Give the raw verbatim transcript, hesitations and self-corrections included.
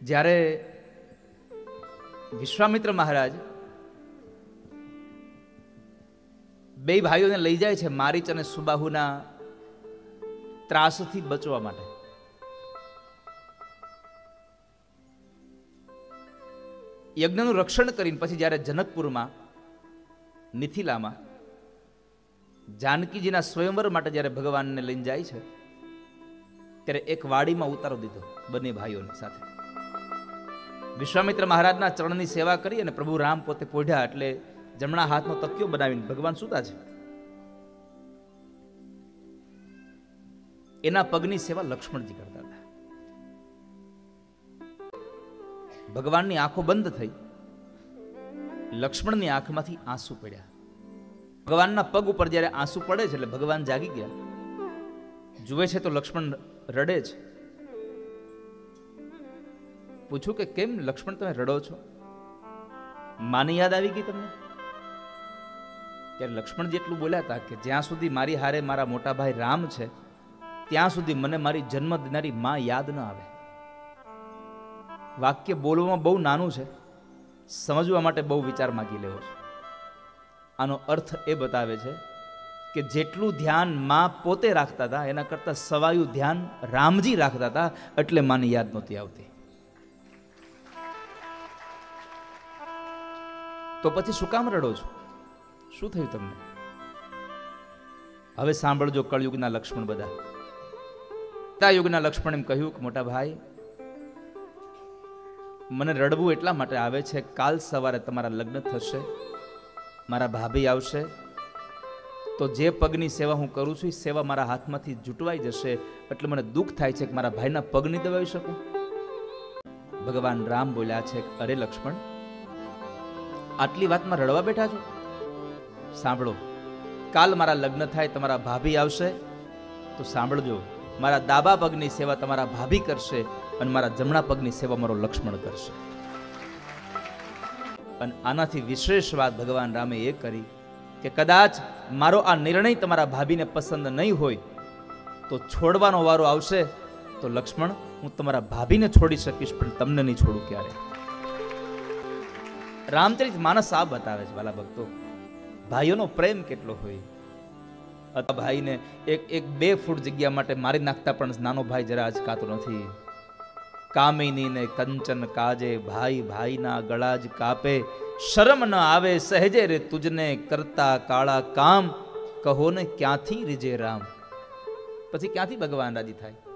જ્યારે વિશ્વામિત્ર મહારાજ બે ભાઈઓને લઈ જાય છે મારીચ અને સુબાહુના ત્રાસથી બચવા માટે. યજ્ઞનું રક્ષણ કરીને પછી જ્યારે જનકપુરમાં મિથિલામાં જાનકીજીના સ્વયંવર માટે જ્યારે ભગવાનને લઈને જાય છે ત્યારે એક વાડીમાં ઉતારો દીધો બંને ભાઈઓની સાથે. વિશ્વામિત્ર મહારાજના ચરણની સેવા કરી અને પ્રભુ રામ પોતે પોઢ્યા એટલે જમણા હાથનો તકિયો બનાવીને ભગવાન સૂતા છે. એના પગની સેવા લક્ષ્મણજી કરતા હતા. ભગવાનની આંખો બંધ થઈ, લક્ષ્મણની આંખમાંથી આંસુ પડ્યા. ભગવાનના પગ ઉપર જ્યારે આંસુ પડે છે એટલે ભગવાન જાગી ગયા. જુએ છે તો લક્ષ્મણ રડે છે. પૂછું કે કેમ લક્ષ્મણ તમે રડો છો? માની યાદ આવી ગઈ તમને? ત્યારે લક્ષ્મણ જેટલું બોલ્યા હતા કે જ્યાં સુધી મારી હારે મારા મોટા ભાઈ રામ છે ત્યાં સુધી મને મારી જન્મ દેનારી માં યાદ ન આવે. વાક્ય બોલવામાં બહુ નાનું છે, સમજવા માટે બહુ વિચાર માગી લેવો છે. આનો અર્થ એ બતાવે છે કે જેટલું ધ્યાન માં પોતે રાખતા હતા એના કરતા સવાયું ધ્યાન રામજી રાખતા હતા, એટલે માની યાદ નહોતી આવતી. તો પછી શું કામ રડો છો? શું થયું તમને? હવે સાંભળજો કળયુગના લક્ષ્મણ બધા. યુગના લક્ષ્મણ એમ કહ્યું કે મોટા ભાઈ, મને રડવું એટલા માટે આવે છે, કાલ સવારે તમારા લગ્ન થશે, મારા ભાભી આવશે, તો જે પગની સેવા હું કરું છું એ સેવા મારા હાથમાંથી જૂટવાઈ જશે, એટલે મને દુઃખ થાય છે કે મારા ભાઈના પગ નહીં દબાવી શકું. ભગવાન રામ બોલ્યા છે, અરે લક્ષ્મણ, આટલી વાતમાં રડવા બેઠા છો? સાંભળો, કાલ મારા લગ્ન થાય, તમારા ભાભી આવશે, તો સાંભળજો, મારા ડાબા પગની સેવા તમારા ભાભી કરશે અને મારા જમણા પગની સેવા મારો લક્ષ્મણ કરશે. અને આનાથી વિશેષ વાત ભગવાન રામે એ કરી કે કદાચ મારો આ નિર્ણય તમારા ભાભીને પસંદ નહીં હોય તો છોડવાનો વારો આવશે તો લક્ષ્મણ, હું તમારા ભાભીને છોડી શકીશ પણ તમને નહીં છોડું ક્યારે. રામચરિત માનસ આ બતાવે છે વાલા ભક્તો, ભાઈઓનો પ્રેમ કેટલો હોય. ભાઈને એક એક બે ફૂટ જગ્યા માટે મારી નાખતા પણ નાનો ભાઈ જરા અચકાતો નથી. કામિની ને કંચન કાજે, ભાઈ ભાઈના ગળા જ કાપે, શરમ ન આવે સહેજે રે તુજને કરતા કાળા કામ, કહો ને ક્યાંથી રીજે રામ. પછી ક્યાંથી ભગવાન રાજી થાય?